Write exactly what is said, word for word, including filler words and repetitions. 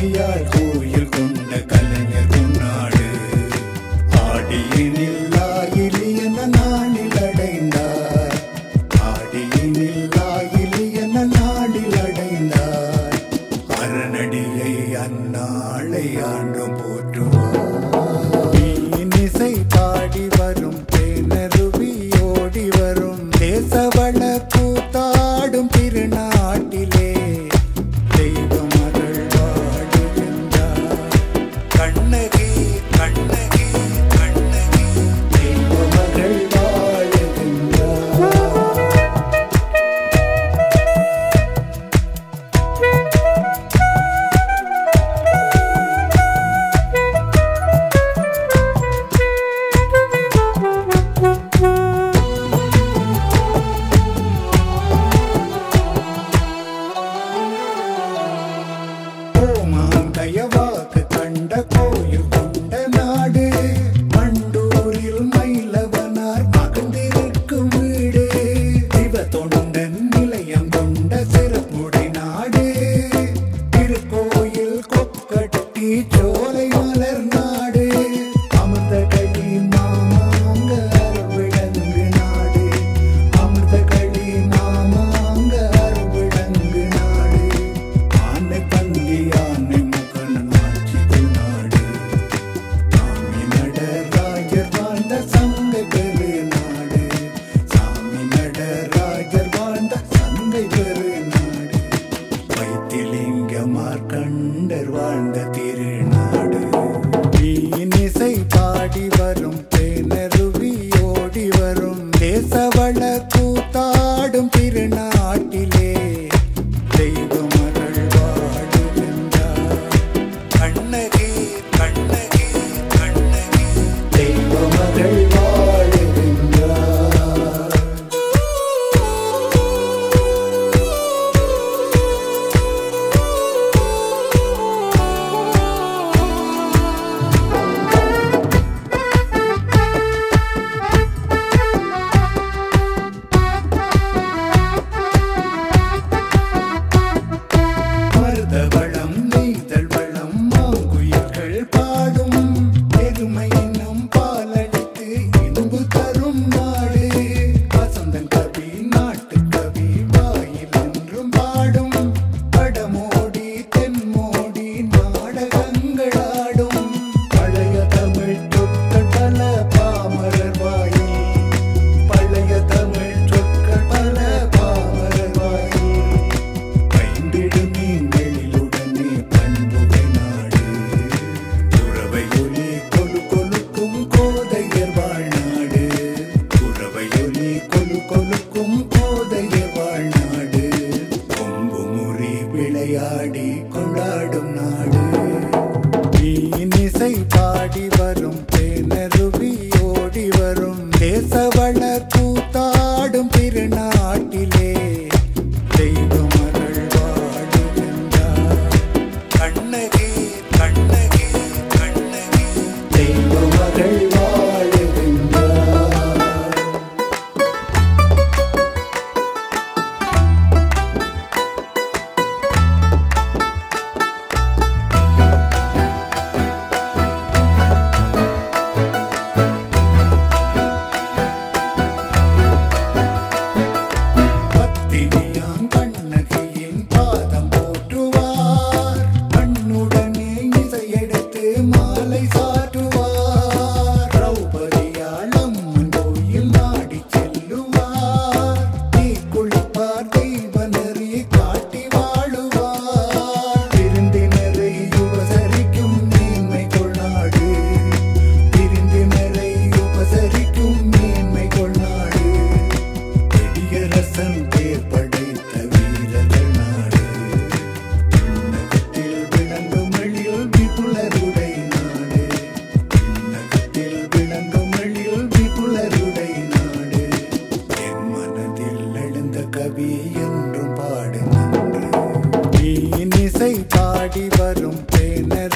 ஆதியாய் கோயில் கொண்ட கலைஞர் உன்னாடு ஆடியினில் ஆயிலி என நாடில் அடைந்தார் ஆடியினில் ஆயிலி என நாடில் அடைந்தார் அரணடியை அந்நாளை ஆண்டும் போற்றுவார் இசை பாடி வரும் தேனருவி ஓடி வரும் தேசவள கூத்தாடும் திருநாட்டிலே தெய்வம் அருள் வாழுகின்றார் கண்ணகி கண்ணகி கண்ணகி தெய்வம் அருள் வாழுகின்றார் தயவாக்கு கண்ட கோயில் கொண்ட நாடு மண்டூரில் மயிலவனார் மகிழ்ந்திருக்கும் வீடு சிவ தொண்டன் நிலையம் கொண்ட சிறப்புடை நாடு திருக்கோயில் கொக்கட்டி சோலை மலர் நாடு அமிர்த களி மாமாங்க அருவிளங்கு நாடு அமிர்த களி மாமாங்க அருவிளங்கு நாடு ஆனை பந்தி ஆனை மார்க்கண்டர் வாழ்ந்த திருநாடு இசை பாடி வரும் தேனருவி ஓடி வரும் தேசவள கூத்தாடும் திருநாட்டிலே தெய்வம் அருள் வாழுகின்றார் கண்ணகி கண்ணகி கண்ணகி தெய்வம் அருள் வாழுகின்றார் வளம் நெய்தல் வளம் மாங்குயில்கள் பாடும் பெருமை என்னும் பாலடித்து இன்பு தரும் நாடு வசந்தன் கவி நாட்டு கவி வாயில் என்றும் பாடும் வடமோடி தென்மோடி நாடகங்களாடும் பழைய தமிழ் சொற்கள் பல பாமரர் வாயில் பழைய தமிழ் சொற்கள் பல பாமரர் வாயில் பைந்திடும் விளையாடி கொண்டாடும் நாடு இசை பாடி வரும் தேனருவி ஓடி வரும் தேசவள கூத்தாடும் திருநாட்டிலே தெய்வம் அருள் வாழுகின்றார் கண்ணகி கண்ணகி கண்ணகி தெய்வம் அருள் வாழுகின்றார் இசை பாடி வரும் தேனர்